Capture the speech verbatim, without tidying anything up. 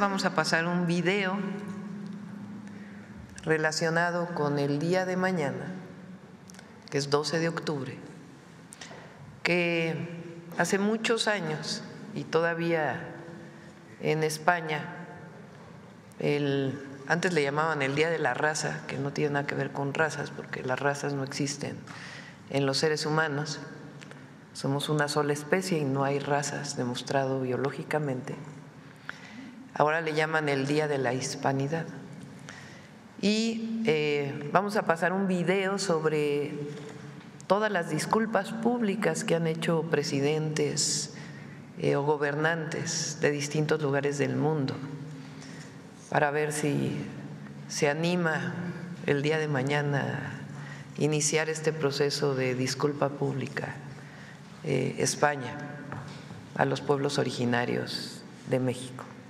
vamos a pasar un video relacionado con el día de mañana, que es doce de octubre, que hace muchos años y todavía en España, el, antes le llamaban el Día de la Raza, que no tiene nada que ver con razas, porque las razas no existen en los seres humanos, somos una sola especie y no hay razas demostrado biológicamente. Ahora le llaman el Día de la Hispanidad. Y eh, vamos a pasar un video sobre todas las disculpas públicas que han hecho presidentes eh, o gobernantes de distintos lugares del mundo, para ver si se anima el día de mañana a iniciar este proceso de disculpa pública eh, España a los pueblos originarios de México.